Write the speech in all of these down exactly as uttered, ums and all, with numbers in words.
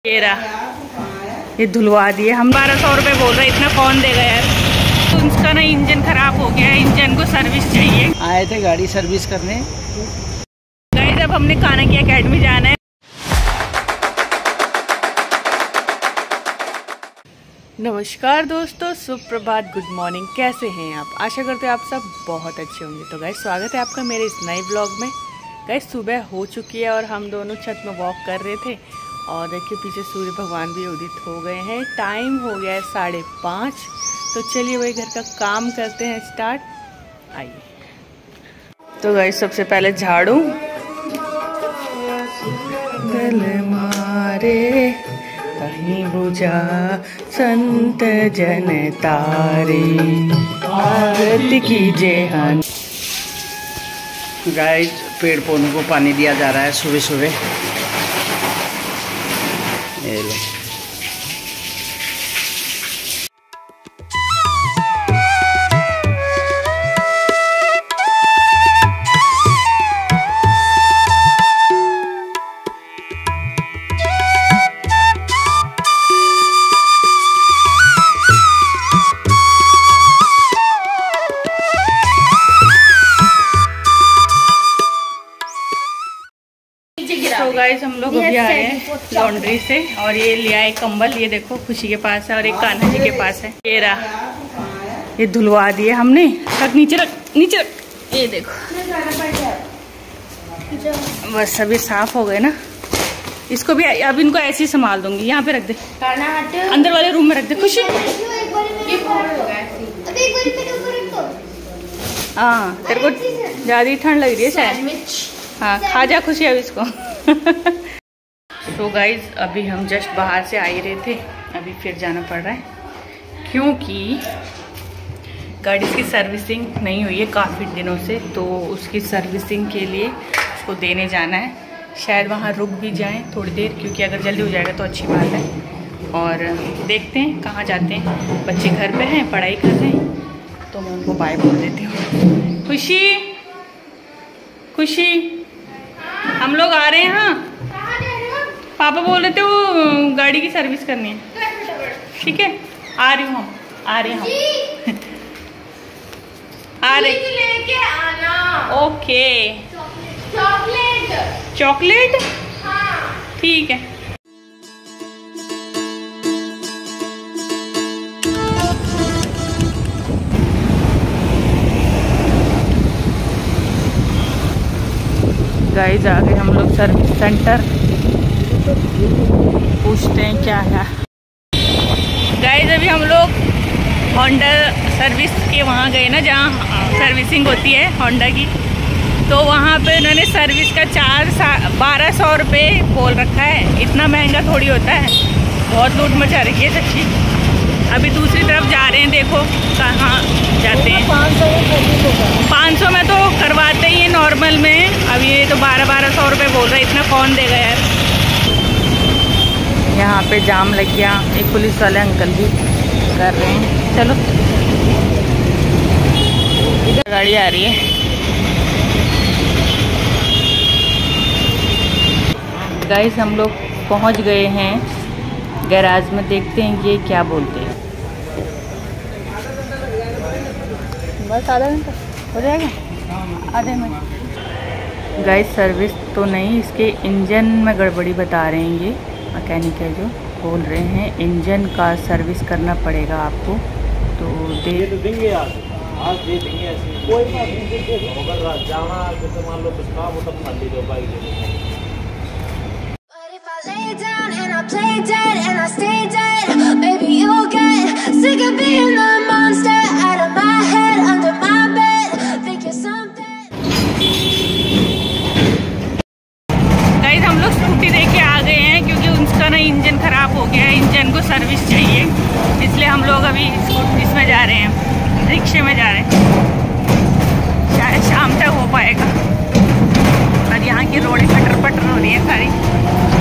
ये रहा, ये धुलवा दिए हम। बारह सौ रुपये बोल रहे, इतना कौन देगा यार। तो उसका ना इंजन खराब हो गया है, इंजन को सर्विस चाहिए। आए थे गाड़ी सर्विस करने। गाइस अब हमने कानकी एकेडमी जाना है। नमस्कार दोस्तों, सुप्रभात, गुड मॉर्निंग। कैसे हैं आप? आशा करते हैं आप सब बहुत अच्छे होंगे। तो गाइस स्वागत है आपका मेरे इस नए ब्लॉग में। गाइस सुबह हो चुकी है और हम दोनों छत में वॉक कर रहे थे और देखिए पीछे सूर्य भगवान भी उदित हो गए हैं। टाइम हो गया है साढ़े पाँच। तो चलिए वही घर का काम करते हैं स्टार्ट। आइए। तो गाइस सबसे पहले झाड़ू गल मारे कहीं बुझा संत जन तारे आरती कीजिए हन। गाइस पेड़ पौधों को पानी दिया जा रहा है सुबह सुबह। ये लो। तो गाइस हम लोग अभी आ रहे हैं लॉन्ड्री से और ये लिया है कंबल। ये देखो खुशी के पास है और एक कान्हा जी के पास है। ये रहा, ये धुलवा दिए हमने। रख नीचे, रख नीचे रख। ये देखो बस अभी साफ हो गए ना। इसको भी अब इनको ऐसे ही संभाल दूंगी। यहाँ पे रख दे, अंदर वाले रूम में रख दे खुशी। हाँ तेरे को ज्यादा ठंड लग रही है शायद। हाँ खा जा खुशी अब इसको। तो गाइज अभी हम जस्ट बाहर से आ ही रहे थे, अभी फिर जाना पड़ रहा है क्योंकि गाड़ी की सर्विसिंग नहीं हुई है काफ़ी दिनों से। तो उसकी सर्विसिंग के लिए उसको देने जाना है। शायद वहाँ रुक भी जाएं थोड़ी देर, क्योंकि अगर जल्दी हो जाएगा तो अच्छी बात है। और देखते हैं कहाँ जाते हैं। बच्चे घर पे हैं, पढ़ाई कर रहे हैं, तो मैं उनको बाय बोल देती हूँ। खुशी खुशी हम लोग आ रहे हैं। हाँ पापा बोल रहे थे वो गाड़ी की सर्विस करनी है। ठीक है आ रही हूँ, हम आ रहे हैं, हम आ रहे। लेके आना। ओके चॉकलेट चॉकलेट हाँ ठीक है। गाइस आ गए हम लोग सर्विस सेंटर। पूछते हैं क्या है। गाइस अभी हम लोग होंडा सर्विस के वहाँ गए ना, जहाँ सर्विसिंग होती है होंडा की। तो वहाँ पे उन्होंने सर्विस का चार्ज बारह सौ रुपये बोल रखा है। इतना महंगा थोड़ी होता है, बहुत लूट मचा रही है सच्ची। अभी दूसरी तरफ जा रहे हैं, देखो कहाँ जाते हैं। पाँच सौ में तो करवाते ही हैं नॉर्मल में। अब ये तो बारह बारह सौ रुपये बोल रहे हैं, इतना कौन देगा यार। यहाँ पे जाम लग गया, एक पुलिस वाले अंकल भी कर रहे हैं। चलो इधर गाड़ी आ रही है। गाइस हम लोग पहुँच गए हैं गैराज में, देखते हैं ये क्या बोलते हैं। बस आधा घंटा हो जाएगा, आधे में। गाइस सर्विस तो नहीं, इसके इंजन में गड़बड़ी बता रहे हैं। ये मैकेनिक है जो बोल रहे हैं इंजन का सर्विस करना पड़ेगा आपको। तो दे तो देंगे यार, आज दे देंगे ऐसे कोई बात नहीं। अगर जाना जैसे मान लो कुछ काम हो तब खाली दो बाइक दे देंगे। Play dead and I stay dead. Maybe you'll get sick of being the monster out of my head, under my bed. Think you're something. Guys हम लोग स्कूटी लेके आ गए हैं क्योंकि उसका ना इंजन खराब हो गया है, इंजन को सर्विस चाहिए। इसलिए हम लोग अभी इसमें जा रहे हैं, रिक्शे में जा रहे हैं। शायद शाम तक हो पाएगा। और यहाँ की रोडें पटर पटर हो रही है सारी।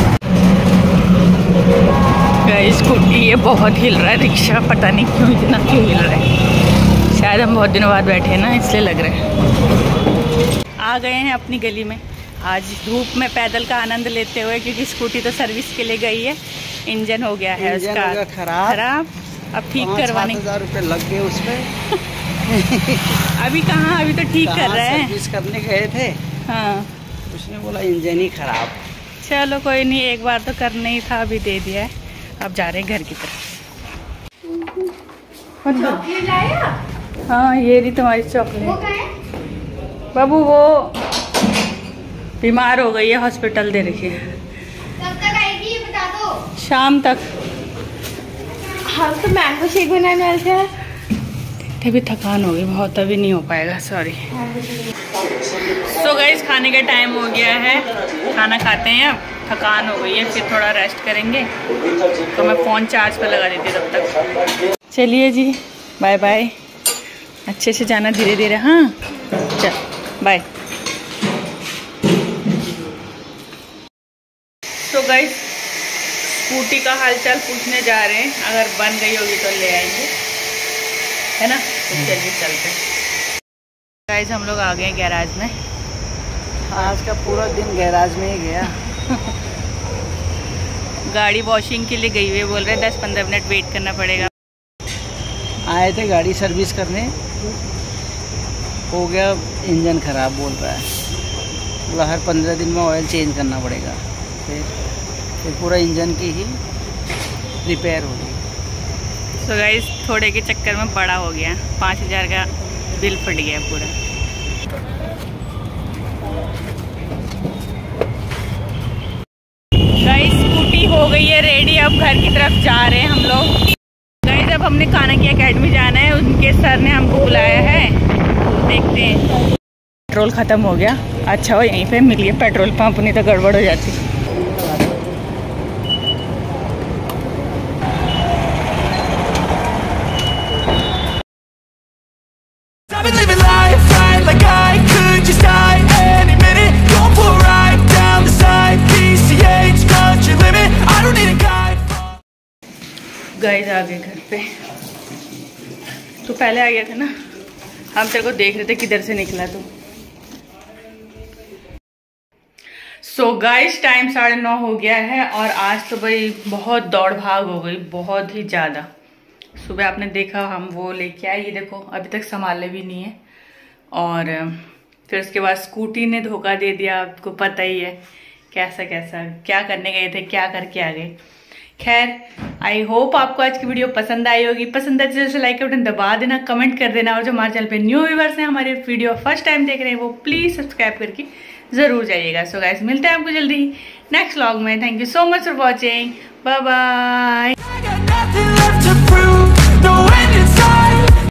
स्कूटी ये बहुत हिल रहा है, रिक्शा पता नहीं क्यों इतना क्यों हिल रहा है। शायद हम बहुत दिनों बाद बैठे हैं ना, इसलिए लग रहा है। आ गए हैं अपनी गली में। आज धूप में पैदल का आनंद लेते हुए, क्योंकि स्कूटी तो सर्विस के लिए गई है। इंजन हो गया है इंजन उसका हो गया खराब खराब अब ठीक करवाने हजार रुपए लग गए उसमें। अभी कहाँ, अभी तो ठीक कर रहे हैं। सर्विस करने गए थे, हाँ उसने बोला इंजन ही खराब। चलो कोई नहीं, एक बार तो करना ही था, अभी दे दिया है। अब जा रहे हैं घर की तरफ। हाँ ये रही तुम्हारी चॉकलेट। बाबू वो बीमार हो गई है, हॉस्पिटल दे रखी है। कब तक आएगी ये बता दो। शाम तक। हम तो मैंगो शेक बनाने वाले थे। अभी थकान हो गई बहुत, अभी नहीं हो पाएगा, सॉरी। सो गाइस खाने का टाइम हो गया है, खाना खाते हैं। अब थकान हो गई है, फिर थोड़ा रेस्ट करेंगे। तो मैं फ़ोन चार्ज पर लगा देती तब तक। चलिए जी, बाय बाय। अच्छे से जाना, धीरे धीरे। हाँ चल बाय। तो गाइस स्कूटी का हालचाल पूछने जा रहे हैं, अगर बन गई होगी तो ले आएंगे, है ना। तो चलिए चलते हैं। गाइस हम लोग आ गए गैराज में। आज का पूरा दिन गैराज में ही गया। गाड़ी वॉशिंग के लिए गई हुई, बोल रहे दस पंद्रह मिनट वेट करना पड़ेगा। आए थे गाड़ी सर्विस करने, हो गया इंजन खराब बोल रहा है। बोला हर पंद्रह दिन में ऑयल चेंज करना पड़ेगा। फिर फिर पूरा इंजन की ही रिपेयर होगी। सो गाइस थोड़े के चक्कर में बड़ा हो गया, पाँच हज़ार का बिल फट गया पूरा। गाइस स्कूटी हो गई है रेडी, अब घर की तरफ जा रहे हैं हम लोग। गाइस अब हमने खाना की एकेडमी जाना है, उनके सर ने हमको बुलाया है, देखते हैं। पेट्रोल ख़त्म हो गया। अच्छा हो यहीं पे मिल गया पेट्रोल पंप, नहीं तो गड़बड़ हो जाती। गाइस आ गए घर पे। तू पहले आ गया था ना, हम तेरे को देख रहे थे किधर से निकला तू। सो गाइस टाइम साढ़े नौ हो गया है और आज तो भाई बहुत दौड़ भाग हो गई, बहुत ही ज़्यादा। सुबह आपने देखा हम वो लेके आए, ये देखो अभी तक संभाले भी नहीं है। और फिर उसके बाद स्कूटी ने धोखा दे दिया, आपको पता ही है कैसा कैसा क्या करने गए थे, क्या करके आ गए। खैर आई होप आपको आज की वीडियो पसंद आई होगी। पसंद आए तो जैसे लाइक का बटन दबा देना, कमेंट कर देना, और जो हमारे चैनल पे न्यू व्यूअर्स हैं, हमारे वीडियो फर्स्ट टाइम देख रहे हैं, वो प्लीज सब्सक्राइब करके जरूर जाइएगा। सो गाइस मिलते हैं आपको जल्दी ही नेक्स्ट व्लॉग में। Thank you so much for watching, bye bye.